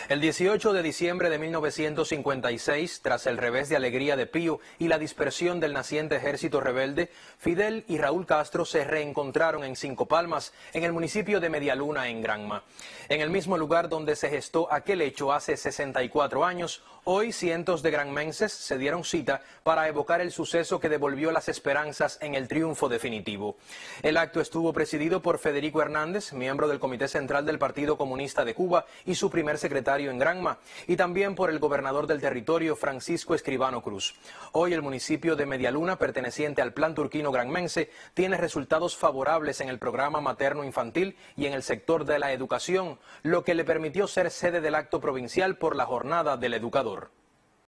El 18 de diciembre de 1956, tras el revés de alegría de Pío y la dispersión del naciente ejército rebelde, Fidel y Raúl Castro se reencontraron en Cinco Palmas, en el municipio de Medialuna, en Granma. En el mismo lugar donde se gestó aquel hecho hace 64 años, hoy cientos de granmenses se dieron cita para evocar el suceso que devolvió las esperanzas en el triunfo definitivo. El acto estuvo presidido por Federico Hernández, miembro del Comité Central del Partido Comunista de Cuba y su primer secretario en Granma, y también por el gobernador del territorio, Francisco Escribano Cruz. Hoy el municipio de Medialuna, perteneciente al Plan Turquino Granmense, tiene resultados favorables en el programa materno-infantil y en el sector de la educación, lo que le permitió ser sede del acto provincial por la Jornada del Educador.